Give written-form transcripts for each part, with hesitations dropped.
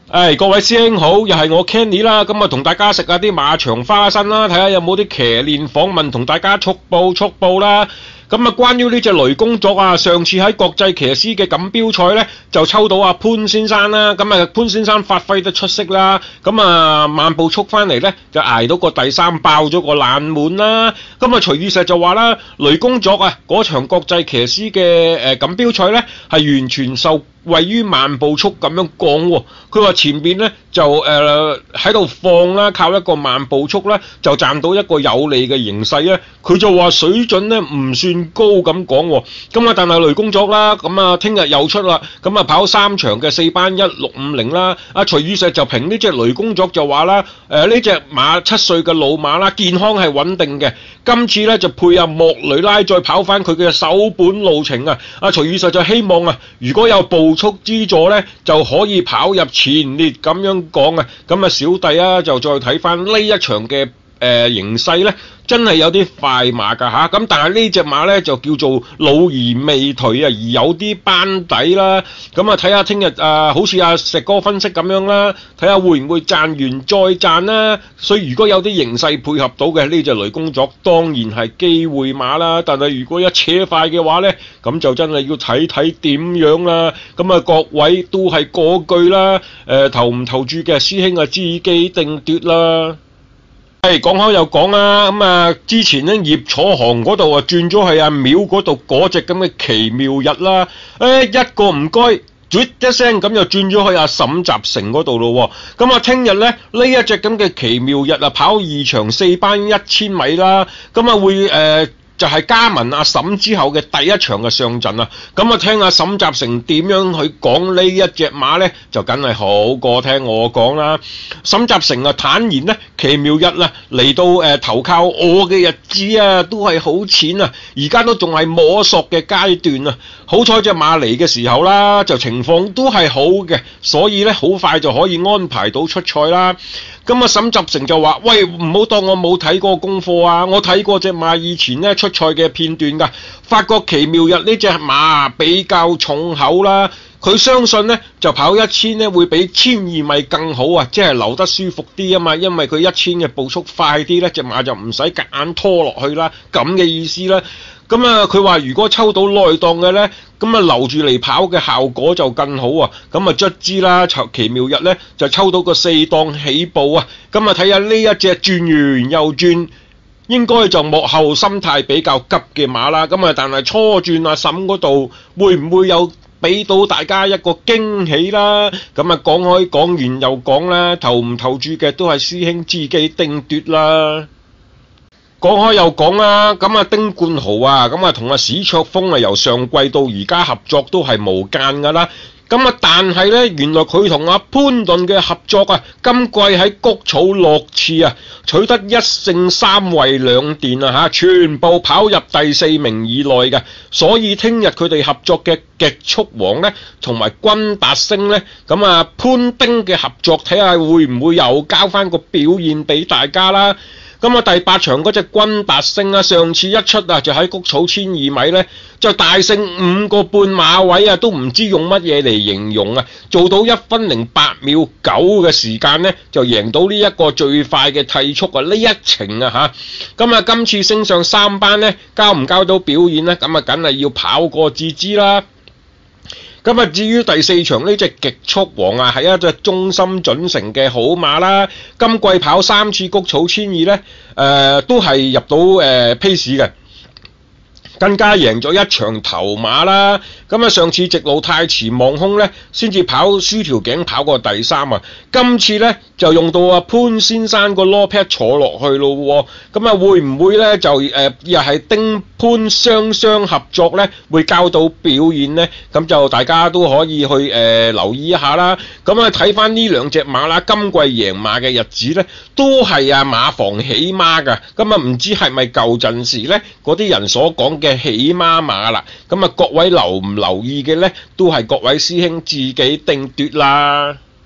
各位師兄好，又係我 Kenny 啦，咁啊同大家食下啲馬場花生啦，睇下有冇啲騎練訪問同大家速報啦。咁啊，關於呢隻雷公作啊，上次喺國際騎師嘅錦標賽呢，就抽到阿潘先生啦。咁啊，潘先生發揮得出色啦。咁啊，慢步速翻嚟呢，就捱到個第3，爆咗個冷門啦。咁啊，徐宇石就話啦，雷公作啊，嗰場國際騎師嘅錦標賽呢，係完全受位於慢步速咁樣講喎。佢話前面呢，就喺度放啦，靠一個慢步速啦，就賺到一個有利嘅形勢咧。佢就話水準呢唔算高咁講喎。咁啊，但係雷公作啦，咁啊聽日又出啦，咁啊跑3場嘅4班1650啦。阿徐宇石就評呢隻雷公作就話啦，呢隻馬7歲嘅老馬啦，健康係穩定嘅。今次咧就配合莫雷拉再跑翻佢嘅首本路程啊。阿徐宇石就希望啊，如果有步速資助咧，就可以跑入前列咁樣講啊。咁啊，小弟啊就再睇翻呢一場嘅形勢咧，真係有啲快馬㗎嚇。咁但係呢隻馬咧就叫做老而未頹啊，而有啲班底啦。咁啊睇下聽日好似阿石哥分析咁樣啦，睇下會唔會賺完再賺啦。所以如果有啲形勢配合到嘅呢隻雷公作，當然係機會馬啦。但係如果一扯快嘅話咧，咁就真係要睇睇點樣啦。咁啊，各位都係嗰句啦，投唔投注嘅師兄啊，自己定奪啦。講開又講啦，咁啊之前咧葉楚航嗰度啊轉咗去阿廟嗰度嗰隻咁嘅奇妙日啦，一個唔該，啜一聲咁就轉咗去阿沈集成嗰度咯喎。咁啊聽日咧呢一隻咁嘅奇妙日啊跑2場4班1000米啦，咁啊會就係加盟阿沈之後嘅第一場嘅上陣啊。咁啊聽阿沈集成點樣去講呢一隻馬呢，就梗係好過聽我講啦。沈集成啊坦言呢，奇妙日啊嚟到投靠我嘅日子啊都係好淺啊，而家都仲係摸索嘅階段啊。好彩隻馬嚟嘅時候啦，就情況都係好嘅，所以呢，好快就可以安排到出賽啦。咁啊，沈集成就話：喂，唔好當我冇睇過功課啊！我睇過隻馬以前咧出賽嘅片段㗎，發覺奇妙日呢隻馬比較重口啦。佢相信咧就跑1000咧會比1200米更好啊，即係留得舒服啲啊嘛，因為佢1000嘅步速快啲咧，隻馬就唔使夾硬拖落去啦，咁嘅意思啦。咁啊，佢話如果抽到內檔嘅咧，咁啊留住嚟跑嘅效果就更好啊。咁啊卒之啦，奇妙日咧就抽到個4檔起步啊。咁啊睇下呢一隻轉完又轉，應該就幕後心態比較急嘅馬啦。咁啊，但係初轉阿沈嗰度會唔會有俾到大家一個驚喜啦？咁啊講開講完又講啦，投唔投注嘅都係師兄自己定奪啦。講開又講啦，咁啊丁冠豪啊，咁啊同阿史卓峰啊由上季到而家合作都係無間噶啦。咁啊但係呢，原來佢同阿潘頓嘅合作啊，今季喺谷草樂次啊取得1勝3位2電啊嚇，全部跑入第4名以內嘅。所以聽日佢哋合作嘅極速王呢，同埋君達星呢，咁啊潘丁嘅合作睇下會唔會又交翻個表現俾大家啦。咁啊第8場嗰隻君達星啊，上次一出啊就喺谷草1200米呢，就大勝5個半馬位啊，都唔知用乜嘢嚟形容啊，做到1分08秒9嘅時間呢，就贏到呢一個最快嘅替速啊，呢一程啊嚇。咁啊今次升上3班呢，交唔交到表現呢？咁啊梗係要跑過至知啦。咁啊，至於第4場呢隻極速王啊，係一隻忠心準成嘅好馬啦。今季跑3次谷草1200呢，都係入到pace嘅。更加贏咗一場頭馬啦。咁啊上次直路太遲望空呢，先至跑輸條頸跑過第3啊。今次呢，就用到阿潘先生個 law pad 坐落去咯喎。咁啊會唔會呢？就又係丁潘雙合作呢？會交到表現呢？咁就大家都可以去留意一下啦。咁啊睇翻呢兩隻馬啦，今季贏馬嘅日子呢，都係啊馬房起孖㗎。咁啊唔知係咪舊陣時呢嗰啲人所講嘅起孖馬啦？咁啊各位留唔留意嘅呢，都係各位師兄自己定奪啦。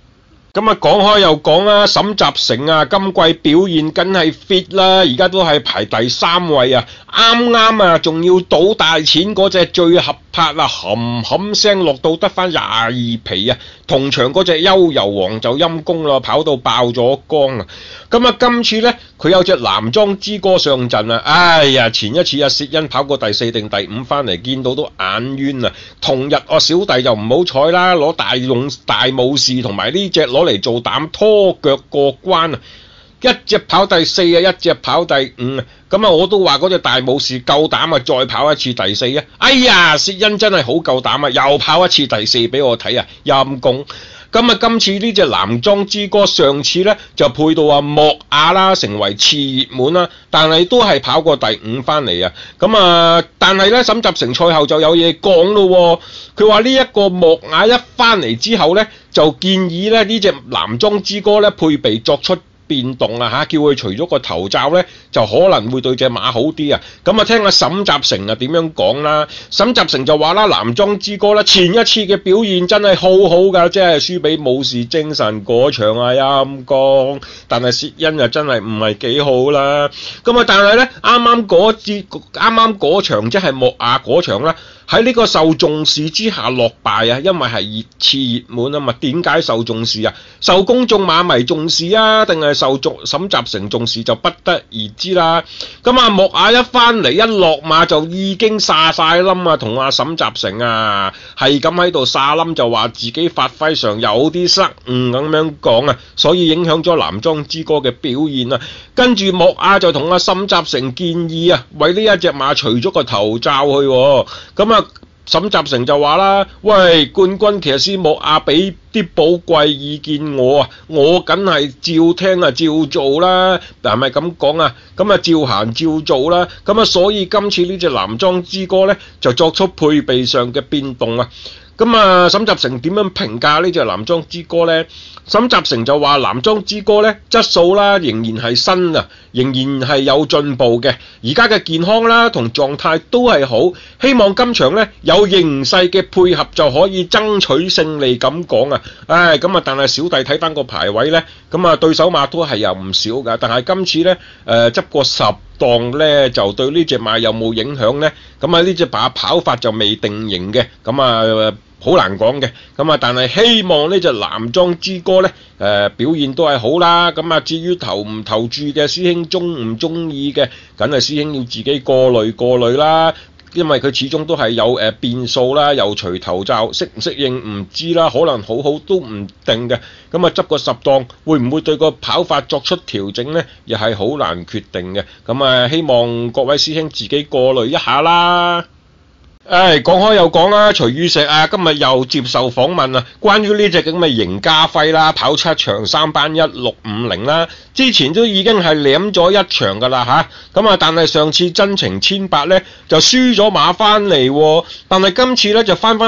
咁啊，講開又講啦，沈集成啊，今季表現梗係 fit 啦，而家都係排第3位啊，啱啱啊，仲要賭大錢嗰隻最合拍啊，冚冚聲落到得返22皮啊，同場嗰隻優遊王就陰公啦，跑到爆咗缸啊！咁啊，今次呢，佢有隻男裝之歌上陣啊，哎呀，前一次啊，薛恩跑過第4定第5返嚟，見到都眼冤啊！同日我小弟就唔好彩啦，攞大武士同埋呢隻攞嚟做膽拖腳過關啊！一隻跑第4啊，一隻跑第5啊！咁啊，我都話嗰隻大武士夠膽啊，再跑一次第4啊！哎呀，薛恩真係好夠膽啊，又跑一次第4俾我睇啊，陰公！咁啊，今次呢隻男裝之歌上次呢就配到阿莫亞啦，成為次熱門啦，但係都係跑過第5返嚟啊！咁啊，但係呢，沈集成賽後就有嘢講咯，佢話呢一個莫亞一返嚟之後呢，就建議呢隻男裝之歌呢配備作出變動啊嚇，叫佢除咗個頭罩呢，就可能會對隻馬好啲啊！咁啊，聽下沈集成啊點樣講啦？沈集成就話啦，男裝之歌啦，前一次嘅表現真係好好㗎，即係輸俾武士精神嗰場啊陰公，但係薛恩啊真係唔係幾好啦。咁啊，但係呢，啱啱嗰場即係莫亞嗰場啦。喺呢個受重視之下落敗啊，因為係次熱門啊嘛。點解受重視啊？受公眾馬迷重視啊，定係受沈集成重視就不得而知啦。咁啊，莫亞一返嚟一落馬就已經撒晒冧啊，同阿沈集成啊係咁喺度撒冧，就話自己發揮上有啲失誤咁樣講啊，所以影響咗男裝之歌嘅表現啊。跟住莫亞就同阿沈集成建議啊，為呢一隻馬除咗個頭罩去喎，咁啊。沈集成就話啦，喂，冠軍騎師莫亞俾啲寶貴意見我啊，我梗係照聽啊，照做啦，係咪咁講啊？咁啊，照行照做啦，咁啊，所以今次呢隻男裝之歌呢，就作出配備上嘅變動啊。咁啊，沈集成點樣評價呢隻男裝之歌呢？沈集成就話男裝之歌呢，質素啦仍然係新啊，仍然係有進步嘅，而家嘅健康啦同狀態都係好，希望今場呢，有形勢嘅配合就可以爭取勝利咁講啊！唉，咁啊，但係小弟睇翻個排位呢，咁啊對手馬都係有唔少㗎，但係今次呢，執過10檔呢，就對呢隻馬有冇影響呢？咁啊呢隻馬跑法就未定型嘅，咁啊好難講嘅，咁啊但係希望呢隻男裝之歌呢，表現都係好啦。咁啊至於投唔投注嘅師兄中唔中意嘅，梗係師兄要自己過濾啦。因為佢始終都係有變數啦，又除頭罩，適唔適應唔知啦，可能好都唔定嘅。咁啊執個10檔，會唔會對個跑法作出調整呢？又係好難決定嘅。咁啊希望各位師兄自己過濾一下啦。講開又講啦，徐宇石啊，今日又接受訪問啊，關於呢隻咁嘅贏家輝啦，跑7場3班1650啦，之前都已經係舐咗1場噶啦吓，咁啊，但係上次真情1800呢就輸咗馬翻嚟，但係今次呢就翻去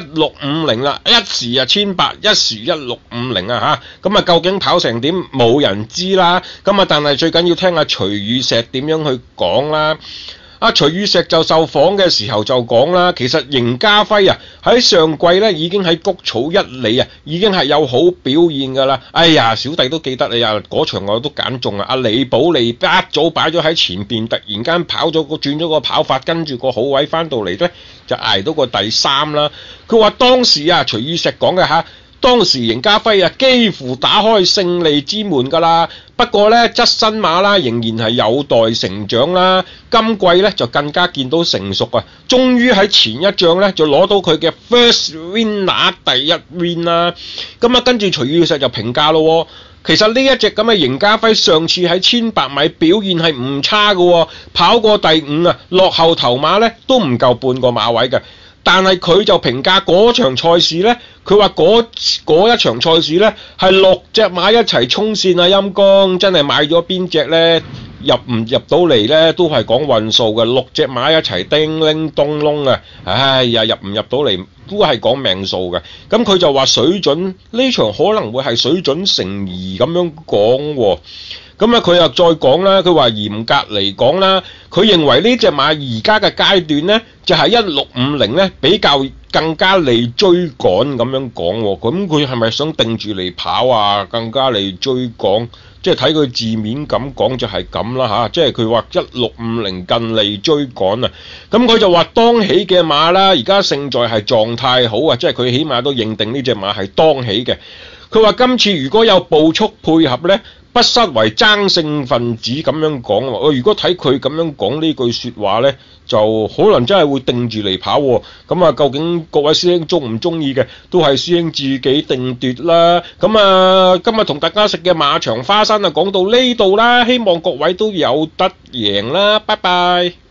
1650啦，一時啊1800，一時1650啊吓，咁啊究竟跑成點冇人知啦，咁啊但係最緊要聽下徐宇石點樣去講啦。徐宇石就受訪嘅時候就講啦，其實贏家輝啊喺上季咧已經喺谷草1里啊，已經係有好表現噶啦。哎呀，小弟都記得你啊，嗰場我都揀中啊，阿李寶利一早擺咗喺前邊，突然間轉咗個跑法，跟住個好位翻到嚟咧，就捱到個第3啦。佢話當時啊，徐宇石講嘅吓。當時贏家輝啊，幾乎打開勝利之門㗎啦。不過呢，質新馬啦，仍然係有待成長啦。今季呢，就更加見到成熟啊！終於喺前一仗呢，就攞到佢嘅 first winner 第1 win 啦。咁啊，跟住徐宇石就評價咯。其實呢一隻咁嘅贏家輝上次喺1800米表現係唔差㗎，跑過第5啊，落後頭馬呢，都唔夠半個馬位嘅。但係佢就評價嗰場賽事呢，佢話嗰一場賽事呢係6隻馬一齊衝線啊，陰公真係買咗邊隻呢？入唔入到嚟呢都係講運數嘅，6隻馬一齊叮鈴咚隆啊！唉呀，入唔入到嚟都係講命數嘅。咁佢就話水準呢場可能會係水準成疑咁樣講喎。咁啊，佢又再講啦，佢話嚴格嚟講啦，佢認為呢隻馬而家嘅階段呢，就係1650呢比較更加嚟追趕咁樣講喎。咁佢係咪想定住嚟跑啊？更加嚟追趕？即係睇佢字面咁講就係咁啦嚇，即係佢話1650近嚟追趕啊，咁佢就話當起嘅馬啦，而家勝在係狀態好啊，即係佢起碼都認定呢隻馬係當起嘅。佢話今次如果有步速配合呢，不失為爭勝分子咁樣講喎。我如果睇佢咁樣講呢句説話呢，就可能真係會定住嚟跑喎。咁啊，究竟各位師兄中唔中意嘅，都係師兄自己定奪啦。咁啊，今日同大家食嘅馬場花生啊，講到呢度啦，希望各位都有得贏啦，拜拜。